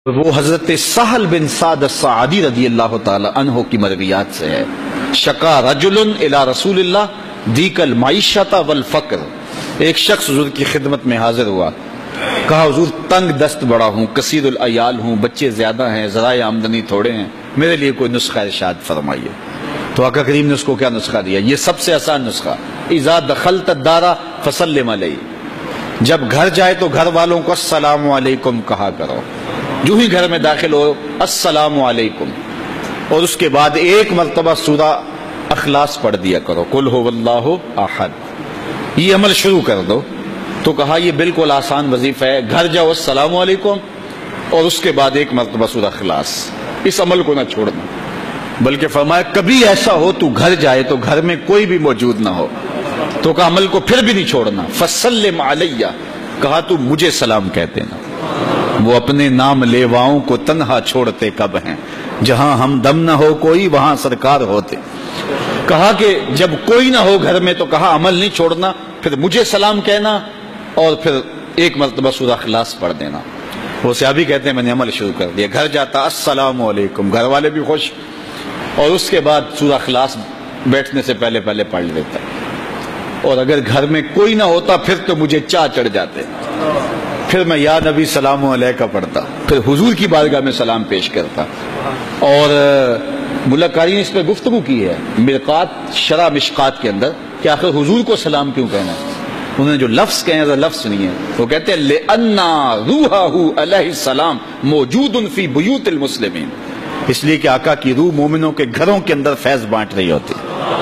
وہ حضرت سہل بن سعد الساعدی رضی اللہ تعالی عنہ کی مرویات سے ہے. شکا رجل الی رسول اللہ دیک المعیشۃ والفقر. ایک شخص حضور کی خدمت میں حاضر ہوا، کہا حضور تنگ دست بڑا ہوں، کثیر العیال ہوں، بچے زیادہ ہیں، ذرائع آمدنی تھوڑے ہیں، میرے لیے کوئی نسخہ ارشاد فرمائیے. تو آقا کریم نے اس کو کیا نسخہ دیا؟ یہ سب سے آسان نسخہ، اذا دخلت الدار فسلم علیہ. جب گھر جائے تو گھر والوں کو السلام علیکم کہا کرو. جو ہی گھر میں داخل ہو السلام علیکم، اور اس کے بعد ایک مرتبہ سورہ اخلاص پڑھ دیا کرو، قل هو اللہ احد. یہ عمل شروع کر دو. تو کہا یہ بالکل آسان وظیفہ ہے، گھر جاؤ السلام علیکم اور اس کے بعد ایک مرتبہ سورہ اخلاص. اس عمل کو نہ چھوڑنا، بلکہ فرمایا کبھی ایسا ہو تو گھر جائے تو گھر میں کوئی بھی موجود نہ ہو تو کہا عمل کو پھر بھی نہیں چھوڑنا. فسلم علیہ، کہا تو مجھے سلام کہتے نا. وہ اپنے نام لیواؤں کو تنہا چھوڑتے کب ہیں، جہاں ہم دم نہ ہو کوئی وہاں سرکار ہوتے. کہا کہ جب کوئی نہ ہو گھر میں تو کہا عمل نہیں چھوڑنا، پھر مجھے سلام کہنا اور پھر ایک مرتبہ سورہ اخلاص پڑھ دینا. وہ صحابی کہتے ہیں میں نے عمل شروع کر دیا، گھر جاتا السلام علیکم، گھر والے بھی خوش، اور اس کے بعد سورہ اخلاص بیٹھنے سے پہلے پڑھ لیتا. اور اگر گھر میں کوئی نہ ہوتا پھر تو مجھے چاہ چڑھ جاتے، پھر میں یا نبی سلام علیکہ پڑھتا، پھر حضور کی بارگاہ میں سلام پیش کرتا. اور ملکاری نے اس پہ گفتگو کی ہے مرقات شرح مشقات کے اندر کہ آخر حضور کو سلام کیوں کہنا ہے. انہوں نے جو لفظ کہے ہیں لفظ نہیں ہے، وہ کہتے ہیں لِأَنَّا رُوحَهُ علیہ السلام موجود فی بیوت المسلمین. اس لیے کہ آقا کی روح مومنوں کے گھروں کے اندر فیض بانٹ رہی ہوتی.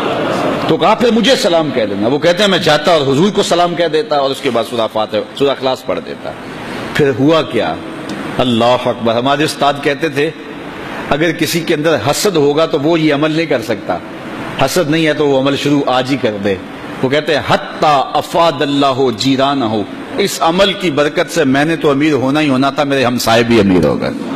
تو کہا پھر مجھے سلام کہہ دینا. وہ کہتے ہیں میں جاتا اور حضور کو سلام کہہ دیتا اور اس کے بعد سورہ اخلاص پڑھ دیتا. پھر ہوا کیا؟ اللہ اکبر. ہمارے استاد کہتے تھے اگر کسی کے اندر حسد ہوگا تو وہ یہ عمل نہیں کر سکتا، حسد نہیں ہے تو وہ عمل شروع آج ہی کر دے. وہ کہتے ہیں حتی افاد اللہ جیرانہ، اس عمل کی برکت سے میں نے تو امیر ہونا ہی ہونا تھا، میرے ہمسائے بھی امیر ہو گئے.